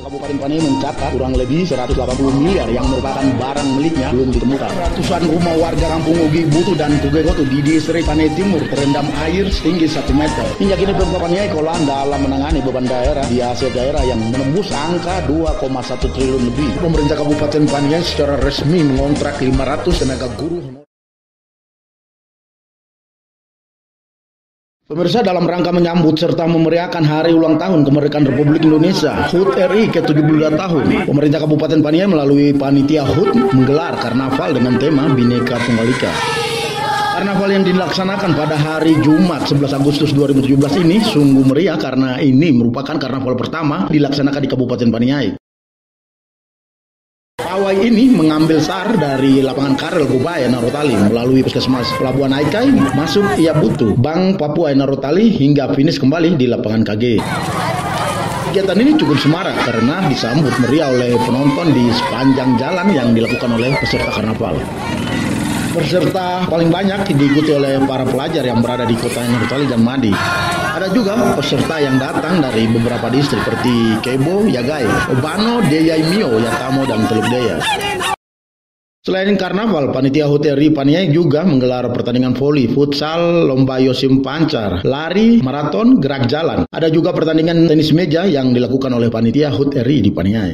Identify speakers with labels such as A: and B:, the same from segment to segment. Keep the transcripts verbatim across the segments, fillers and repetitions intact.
A: Kabupaten Paniai mencatat kurang lebih seratus delapan puluh miliar yang merupakan barang miliknya belum ditemukan. Ratusan rumah warga kampung Ugi Butu dan Tugegotu di distrik Paniai Timur terendam air setinggi satu meter. Hingga kini Pemkab Paniai kolan dalam menangani beban daerah di Asia daerah yang menembus angka dua koma satu triliun lebih. Pemerintah Kabupaten Paniai secara resmi mengontrak lima ratus tenaga guru. Pemirsa, dalam rangka menyambut serta memeriahkan hari ulang tahun kemerdekaan Republik Indonesia H U T R I ke tujuh puluh dua tahun, pemerintah Kabupaten Paniai melalui panitia H U T menggelar karnaval dengan tema Bhinneka Tunggal Ika. Karnaval yang dilaksanakan pada hari Jumat sebelas Agustus dua ribu tujuh belas ini sungguh meriah karena ini merupakan karnaval pertama dilaksanakan di Kabupaten Paniai. Pawai ini mengambil sar dari lapangan Karel Gubaya Narotali melalui Puskesmas Pelabuhan Aikai, masuk Iabutu, Bank Papua Narotali hingga finish kembali di lapangan K G. Kegiatan ini cukup semarak karena disambut meriah oleh penonton di sepanjang jalan yang dilakukan oleh peserta karnaval. Peserta paling banyak diikuti oleh para pelajar yang berada di kota Narotali dan Madi. Ada juga peserta yang datang dari beberapa distrik seperti Kebo, Yagai, Obano, Deyai Mio, Yatamo, dan Teluk Daya. Selain karnaval, panitia H U T R I Paniai juga menggelar pertandingan voli, futsal, lomba yosim pancar, lari, maraton, gerak jalan. Ada juga pertandingan tenis meja yang dilakukan oleh panitia H U T R I di Paniai.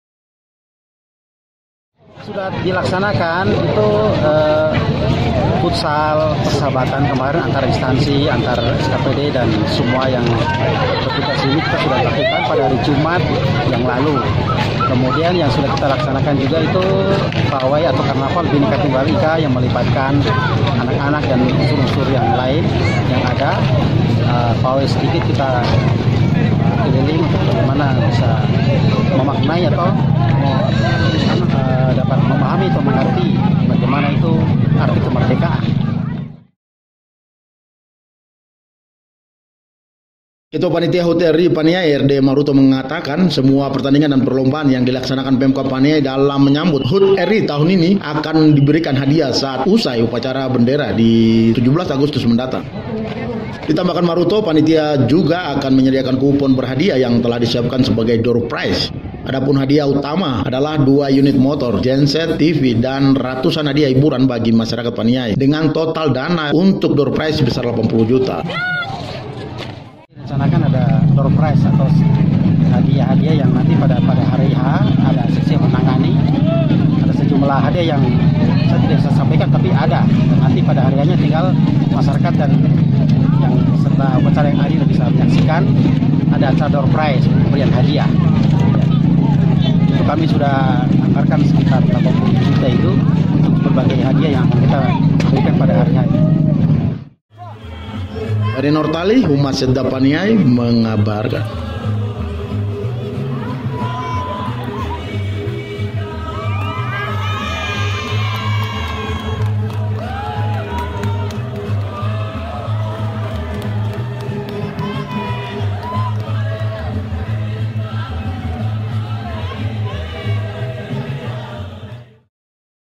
B: Sudah dilaksanakan itu eh, futsal persahabatan kemarin antar instansi, antar S K P D dan semua yang bertugas ini kita sudah lakukan pada hari Jumat yang lalu. Kemudian yang sudah kita laksanakan juga itu pawai atau karnaval Bhinneka Tunggal Ika yang melibatkan anak-anak dan unsur-unsur yang lain yang ada. Uh, pawai sedikit kita keliling untuk bagaimana bisa memaknai atau uh, dapat memahami atau mengerti bagaimana itu arti kemerdekaan.
A: Ketua Panitia H U T R I Paniai R D Maruto mengatakan semua pertandingan dan perlombaan yang dilaksanakan Pemkab Paniai dalam menyambut H U T R I tahun ini akan diberikan hadiah saat usai upacara bendera di tujuh belas Agustus mendatang. Ditambahkan Maruto, panitia juga akan menyediakan kupon berhadiah yang telah disiapkan sebagai door prize. Adapun hadiah utama adalah dua unit motor, genset, T V, dan ratusan hadiah hiburan bagi masyarakat Paniai dengan total dana untuk door prize sebesar delapan puluh juta.
B: Rencanakan ada door prize atau hadiah-hadiah yang nanti pada pada hari H ada sesi menangani, ada sejumlah hadiah yang saya tidak bisa sampaikan tapi ada. Nanti pada harinya tinggal masyarakat dan yang serta upacara yang hadir bisa menyaksikan ada acara door prize pemberian hadiah. Itu kami sudah anggarkan sekitar delapan puluh juta itu untuk berbagai hadiah yang akan kita berikan pada hari ini.
A: Dari Narotali, Humas Sedap Paniai mengabarkan.